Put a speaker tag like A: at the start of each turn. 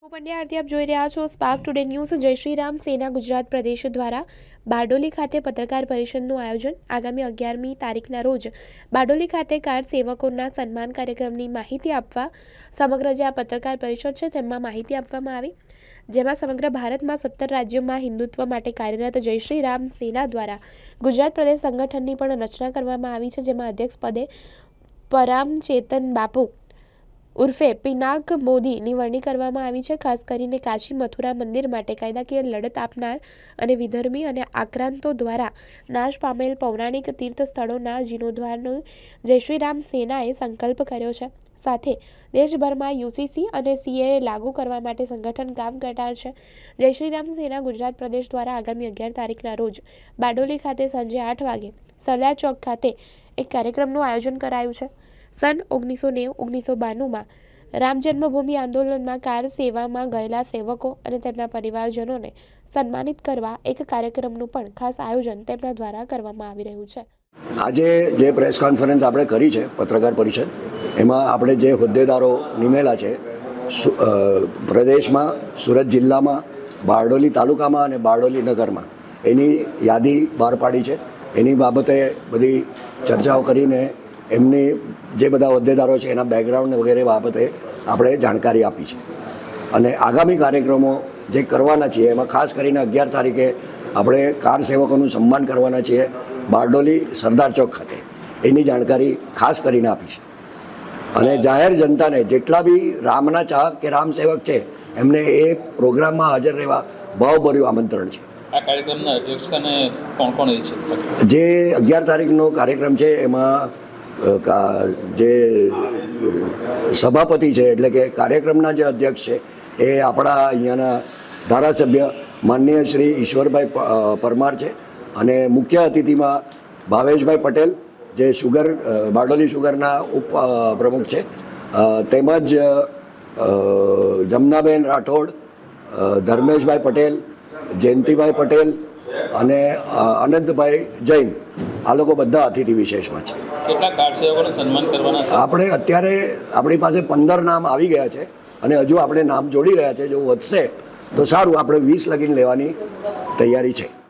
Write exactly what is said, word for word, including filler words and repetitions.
A: પંડ્યા આરતી આપ જોઈ રહ્યા છો સ્પાર્ક ટુડે ન્યૂઝ। જય શ્રી રામ સેના ગુજરાત પ્રદેશ દ્વારા બારડોલી ખાતે પત્રકાર પરિષદનું આયોજન આગામી અગિયારમી તારીખના રોજ બારડોલી ખાતે કાર સેવકોના સન્માન કાર્યક્રમની માહિતી આપવા સમગ્ર જે આ પત્રકાર પરિષદ છે તેમાં માહિતી આપવામાં આવી, જેમાં સમગ્ર ભારતમાં સત્તર રાજ્યોમાં હિન્દુત્વ માટે કાર્યરત જય શ્રી રામ સેના દ્વારા ગુજરાત પ્રદેશ સંગઠનની પણ રચના કરવામાં આવી છે, જેમાં અધ્યક્ષ પદે પરામ ચેતન બાપુ ઉર્ફે પિનાક મોદીની વરણી કરવામાં આવી છે। ખાસ કરીને કાશી મથુરા મંદિર માટે કાયદાકીય લડત આપનાર અને વિધર્મી અને આક્રાંતો દ્વારા નાશ પામેલ પૌરાણિક તીર્થ સ્થળોના જીર્ણોદ્ધારનો જય શ્રી રામ સેનાએ સંકલ્પ કર્યો છે। સાથે દેશભરમાં યુસીસી અને સીએએ લાગુ કરવા માટે સંગઠન કામ કરનાર છે। જય શ્રી રામ સેના ગુજરાત પ્રદેશ દ્વારા આગામી અગિયાર તારીખના રોજ બારડોલી ખાતે સાંજે આઠ વાગે સરદાર ચોક ખાતે એક કાર્યક્રમનું આયોજન કરાયું છે। સન ઓગણીસો નેવું ઓગણીસો બાણુંમાં રામ જન્મભૂમિ આંદોલનમાં કાર સેવામાં ગયેલા સેવકો અને તેમના પરિવારજનોને સન્માનિત કરવા એક કાર્યક્રમનું પણ ખાસ આયોજન તેમના દ્વારા કરવામાં આવી રહ્યું છે।
B: આજે જે પ્રેસ કોન્ફરન્સ આપણે કરી છે પત્રકાર પરિષદ, એમાં આપણે જે હોદ્દેદારો નિમેલા છે પ્રદેશમાં, સુરત જિલ્લામાં, બારડોલી તાલુકામાં અને બારડોલી નગરમાં એની યાદી બહાર પાડી છે। એની બાબતે બધી ચર્ચાઓ કરીને એમની જે બધા હોદ્દેદારો છે એના બેકગ્રાઉન્ડ વગેરે બાબતે આપણે જાણકારી આપી છે અને આગામી કાર્યક્રમો જે કરવાના છીએ એમાં ખાસ કરીને અગિયાર તારીખે આપણે કાર સેવકોનું સન્માન કરવાના છીએ બારડોલી સરદાર ચોક ખાતે, એની જાણકારી ખાસ કરીને આપી છે અને જાહેર જનતાને જેટલા બી રામના ચાહક કે રામ સેવક છે એમને એ પ્રોગ્રામમાં હાજર રહેવા ભાવભર્યું આમંત્રણ છે।
C: આ કાર્યક્રમના અધ્યક્ષ અને કોણ કોણ છે?
B: જે અગિયાર તારીખનો કાર્યક્રમ છે એમાં જે સભાપતિ છે એટલે કે કાર્યક્રમના જે અધ્યક્ષ છે એ આપણા અહીંયાના ધારાસભ્ય માનનીય શ્રી ઈશ્વરભાઈ પરમાર છે અને મુખ્ય અતિથિમાં ભાવેશભાઈ પટેલ જે શુગર બારડોલી શુગરના ઉપ પ્રમુખ છે, તેમજ જમનાબેન રાઠોડ, ધર્મેશભાઈ પટેલ, જયંતિભાઈ પટેલ અને અનંતભાઈ જૈન, આ લોકો બધા અતિથિ વિશેષમાં છે।
C: કેટલા કાર સેવકોને સન્માન કરવાના છે?
B: આપણે અત્યારે આપણી પાસે પંદર નામ આવી ગયા છે અને હજુ આપણે નામ જોડી રહ્યા છે। જો વધશે તો સારું, આપણે વીસ લગીન લેવાની તૈયારી છે।